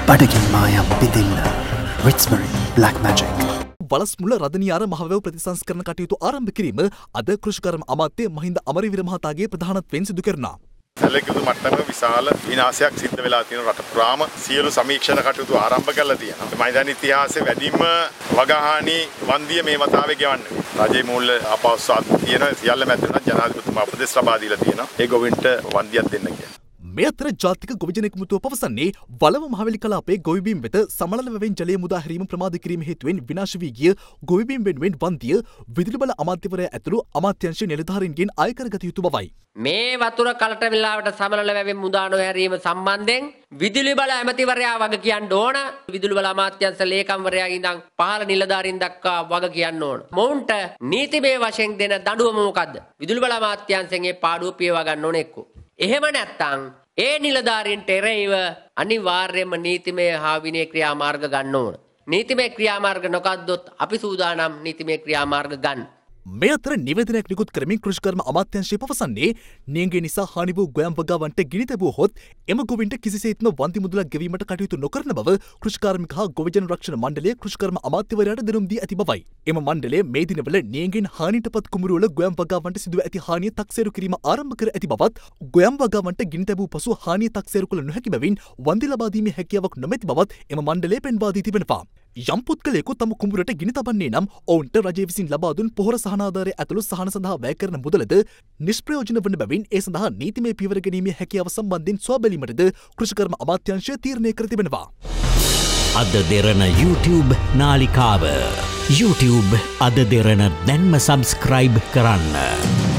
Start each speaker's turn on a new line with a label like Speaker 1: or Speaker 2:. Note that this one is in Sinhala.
Speaker 1: බඩගින් මායම් බිඳින්න රිට්ස්බරි බ්ලැක් මැජික්.
Speaker 2: වලස්මුල රදනියාර මහවැව ප්‍රතිසංස්කරණ කටයුතු ආරම්භ කිරීම අද කෘෂිකර්ම අමාත්‍ය මහින්ද අමරවීර මහතාගේ ප්‍රධානත්වයෙන් සිදු කරනවා.
Speaker 3: සැලකිලි මට්ටමක විශාල විනාශයක් සිද්ධ වෙලා තියෙන රට පුරාම සියලු සමීක්ෂණ කටයුතු ආරම්භ කරලා තියෙනවා. මයිදාන ඉතිහාසයේ වැඩිම වගහානි වන්දිය මේ වතාවේ ගෙවන්නේ. රජයේ මූල්‍ය අපහසුතාව තියෙන සියල්ල මැදින් ජනාධිපතිතුමා උපදෙස් ලබා දීලා තියෙනවා. ඒ ගොවින්ට වන්දියක් දෙන්න කියලා.
Speaker 2: මේ අතර ජාතික ගොවිජන එකමුතුව පවසන්නේ වලව මහවැලි කලාපයේ ගොවිබිම් වෙත සමනල වැවෙන් ජලය මුදා හැරීම ප්‍රමාද කිරීම හේතුවෙන් විනාශ වී ගිය ගොවිබිම් වෙනුවෙන් වන්දිය විදුලි බල අමාත්‍යවරයා ඇතුළු අමාත්‍යංශ නිලධාරීන්ගෙන් අය කරගත යුතු බවයි.
Speaker 4: මේ වතුර කලට වෙලාවට සමනල වැවෙන් මුදා නොහැරීම සම්බන්ධයෙන් විදුලි බල ඇමතිවරයා වග කියන්න ඕන. විදුලි බල අමාත්‍යංශ ලේකම්වරයා ඉඳන් පහළ නිලධාරීන් දක්වා වග කියන්න ඕන. මොවුන්ට නීතිමය වශයෙන් දෙන දඬුවම මොකද්ද? විදුලි බල අමාත්‍යංශයෙන් ඒ පාඩුව පියවා ගන්න ඕන එක්කෝ. එහෙම නැත්නම් ඒ නිලධාරීන්ට එරෙහිව අනිවාර්යයෙන්ම නීතිමය හා විනය ක්‍රියාමාර්ග ගන්න ඕන. නීතිමය ක්‍රියාමාර්ග නොගත්තොත් අපි සූදානම් නීතිමය ක්‍රියාමාර්ග ගන්න.
Speaker 2: මේ අතර නිවේදනයක් නිකුත් කරමින් කෘෂිකර්ම අමාත්‍යාංශය පවසන්නේ නියඟේ නිසා හානි වූ ගොයම් වගාවන්ට ගිනි තැබුවහොත් එම ගොවින්ට කිසිසේත්ම වන්දි මුදලක් ගෙවීමට කටයුතු නොකරන බව කෘෂිකාර්මික හා ගොවිජන රක්ෂණ මණ්ඩලය කෘෂිකර්ම අමාත්‍යවරයාට දැනුම් දී ඇති බවයි. එම මණ්ඩලය මේ දිනවල නියඟෙන් හානියටපත් කුමරුවල ගොයම් වගාවන්ට සිදුව ඇති හානිය තක්සේරු කිරීම ආරම්භ කර ඇති බවත් ගොයම් වගාවන්ට ගිනි තැබූ පසු හානිය තක්සේරු කළ නොහැකි බැවින් වන්දි ලබා දීමේ හැකියාවක් නොමැති බවත් එම මණ්ඩලය පෙන්වා දී තිබෙනවා. යම් පුද්ගලයෙකු තම කුඹුරට ගිනි තබන්නේ නම් ඔවුන්ට රජය විසින් ලබා දුන් පොහොර සහනාධාරය ඇතුළු සහන සඳහා වැය කරන මුදලද නිෂ්ප්‍රයෝජන වන බැවින් ඒ සඳහා නීතිමය පියවර ගැනීමේ හැකියාව සම්බන්ධයෙන් සොයාබැලීමටද කෘෂිකර්ම අමාත්‍යාංශය තීරණය කර තිබෙනවා.
Speaker 5: අද දෙරණ YouTube නාලිකාව YouTube අද දෙරණ දැන්ම සබස්ක්‍රයිබ් කරන්න.